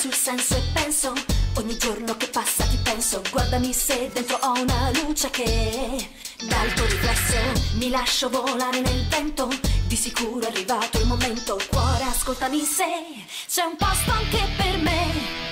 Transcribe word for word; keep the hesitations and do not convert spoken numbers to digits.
sul senso e penso, ogni giorno che passa ti penso. Guardami se dentro ho una luce che dal tuo riflesso mi lascio volare nel vento. Di sicuro è arrivato il momento. Cuore, ascoltami se c'è un posto anche per me.